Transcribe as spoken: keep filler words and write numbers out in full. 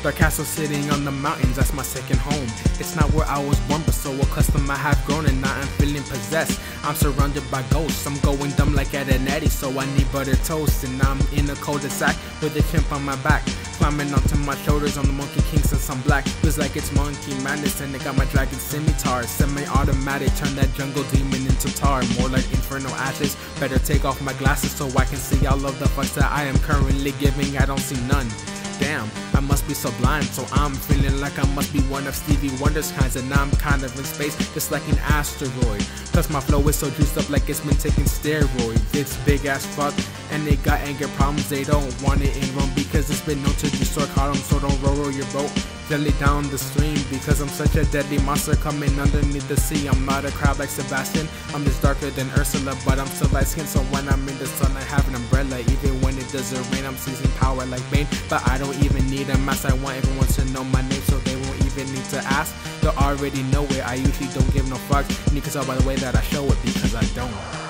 Dark castle sitting on the mountains, that's my second home. It's not where I was born, but so accustomed I have grown, and now I'm feeling possessed. I'm surrounded by ghosts, I'm going dumb like Edd Eddy, so I need butter toast. And I'm in a cul-de-sac with a chimp on my back, climbing onto my shoulders on the Monkey King since I'm black. Feels like it's monkey madness, and I got my dragon scimitar. Semi-automatic, turn that jungle demon into tar. More like infernal ashes, better take off my glasses so I can see all of the fucks that I am currently giving. I don't see none. Damn, I must be so blind, so I'm feeling like I must be one of Stevie Wonders kinds, and I'm kind of in space, just like an asteroid. Plus my flow is so juiced up like it's been taking steroids. It's big as fuck, and they got anger problems. They don't want it in Rome because it's been known to destroy columns. So don't roll, roll your boat gently down the stream, because I'm such a deadly monster coming underneath the sea. I'm not a crab like Sebastian, I'm just darker than Ursula, but I'm still light skinned, so when I'm in the sun I have an umbrella. Even when it doesn't rain, I'm seizing power like Bane, but I don't even need a mask. I want everyone to know my name, so they won't even need to ask. They'll already know it, I usually don't give no fucks, and you can tell by the way that I show it, because I don't.